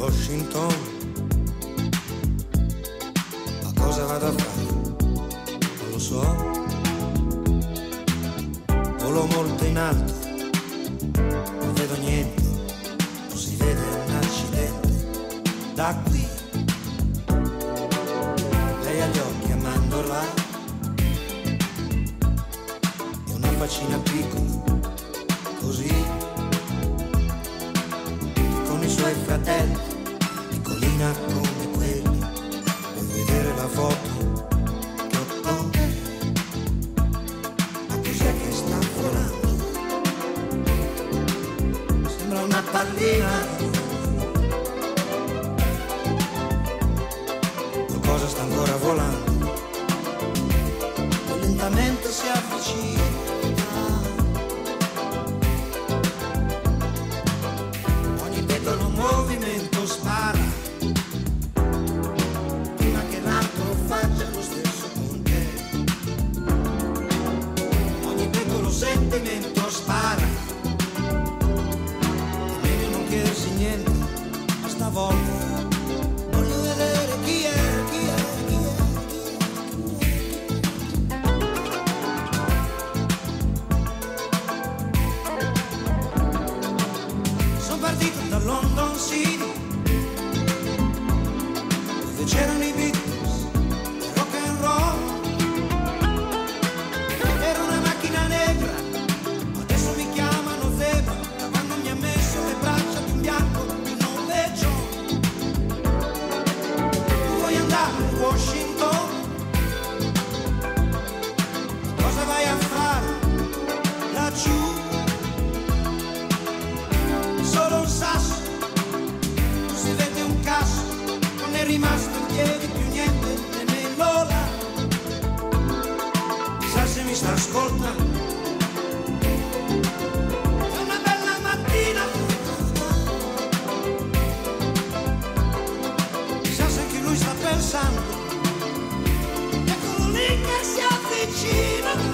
Washington, ma cosa vado a fare? Non lo so. Volo molto in alto, non vedo niente, non si vede un accidente. Da qui lei ha gli occhi a mandorla e una faccina piccola, così, con i suoi fratelli, piccolina come quelli. Vuoi vedere la foto che ho con te? Ma cos'è che sta volando? Sembra una pallina. Qualcosa sta ancora volando e lentamente si avvicina. Movimento spara prima che l'altro faccia lo stesso con te. Ogni piccolo sentimento spara. È meglio non chiedersi niente, ma stavolta voglio vedere chi è. Sono partito da London City, dove c'erano i Beatles, rock and roll. Era una macchina negra, adesso mi chiamano zebra, da quando mi ha messo le braccia di un bianco di noleggio. Tu vuoi andare a Washington? Cosa vai a fare laggiù? Solo un sasso, non si vede un caso, non è rimasto in piedi più niente, nemmeno là. Chissà se mi sta ascoltando. È una bella mattina, chissà se anche lui sta pensando. Eccolo lì che si avvicina.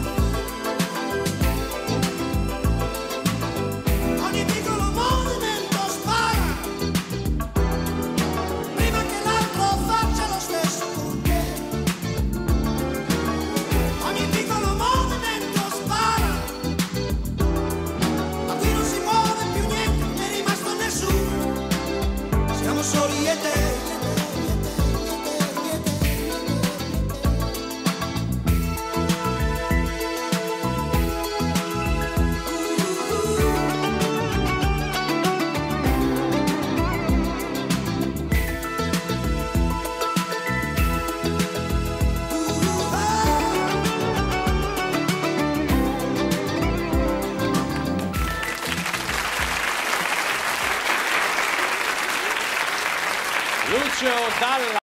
Soli e te. Lucio Dalla.